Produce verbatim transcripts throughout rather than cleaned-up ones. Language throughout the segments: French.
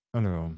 Alors,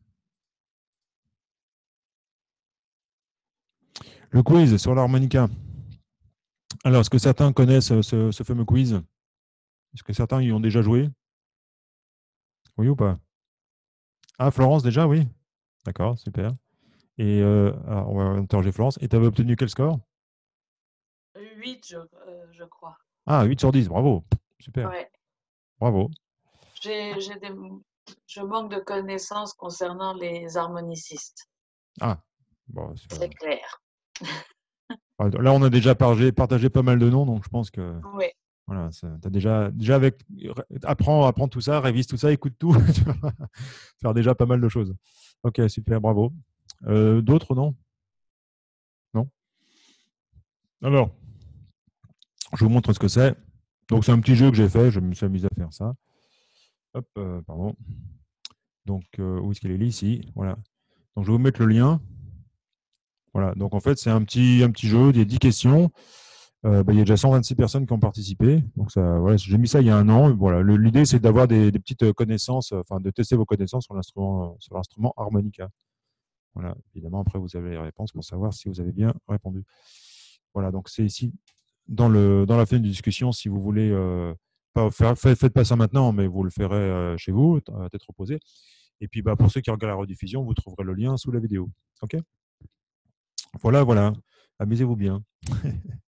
le quiz sur l'harmonica. Alors, est-ce que certains connaissent euh, ce, ce fameux quiz? Est-ce que certains y ont déjà joué? Oui ou pas? Ah, Florence déjà, oui. D'accord, super. Et euh, alors, on va interroger Florence. Et tu avais obtenu quel score? Huit, je, euh, je crois. Ah, huit sur dix, bravo. Super, Ouais. bravo. J'ai, j'ai des, je manque de connaissances concernant les harmonicistes. Ah, bon, c'est pas- C'est clair. ah, là, on a déjà partagé, partagé pas mal de noms, donc je pense que Oui. voilà, tu as déjà, déjà avec, apprends, apprends tout ça, révise tout ça, écoute tout, tu vas faire déjà pas mal de choses. Ok, super, bravo. Euh, D'autres, non? Non? Alors, je vous montre ce que c'est. Donc, c'est un petit jeu que j'ai fait, je me suis amusé à faire ça. Hop, euh, pardon. Donc, euh, où est-ce qu'il est? Ici, voilà. Donc, je vais vous mettre le lien. Voilà, donc en fait, c'est un petit, un petit jeu, il y a dix questions. Euh, bah, il y a déjà cent vingt-six personnes qui ont participé. Donc ça, voilà, j'ai mis ça il y a un an. Voilà, l'idée c'est d'avoir des, des, petites connaissances, enfin de tester vos connaissances sur l'instrument, sur l'instrument harmonica. Voilà, évidemment après vous avez les réponses pour savoir si vous avez bien répondu. Voilà, donc c'est ici dans le dans la fin de discussion si vous voulez. Euh, pas faire, faites, faites pas ça maintenant, mais vous le ferez euh, chez vous, à tête reposée. Et puis bah, pour ceux qui regardent la rediffusion, vous trouverez le lien sous la vidéo. Ok. Voilà, voilà. Amusez-vous bien.